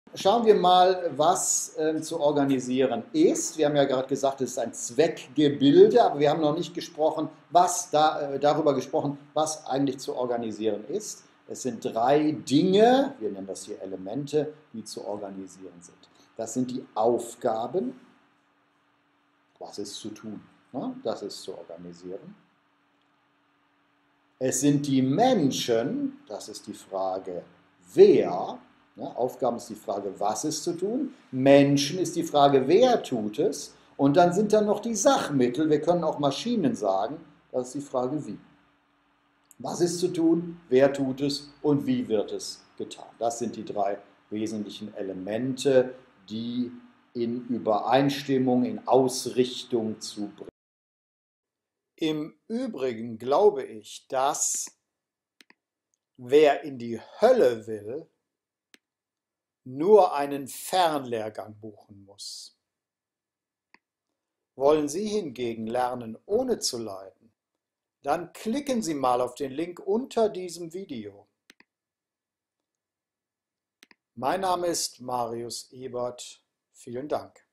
Schauen wir mal, was zu organisieren ist. Wir haben ja gerade gesagt, es ist ein Zweckgebilde, aber wir haben noch nicht gesprochen, darüber gesprochen, was eigentlich zu organisieren ist. Es sind drei Dinge, wir nennen das hier Elemente, die zu organisieren sind. Das sind die Aufgaben, was ist zu tun, ne? Das ist zu organisieren. Es sind die Menschen, das ist die Frage, wer. Ja, Aufgaben ist die Frage, was ist zu tun. Menschen ist die Frage, wer tut es. Und dann sind da noch die Sachmittel, wir können auch Maschinen sagen, das ist die Frage, wie. Was ist zu tun, wer tut es und wie wird es getan. Das sind die drei wesentlichen Elemente, die in Übereinstimmung, in Ausrichtung zu bringen. Im Übrigen glaube ich, dass wer in die Hölle will, nur einen Fernlehrgang buchen muss. Wollen Sie hingegen lernen, ohne zu leiden? Dann klicken Sie mal auf den Link unter diesem Video. Mein Name ist Marius Ebert. Vielen Dank.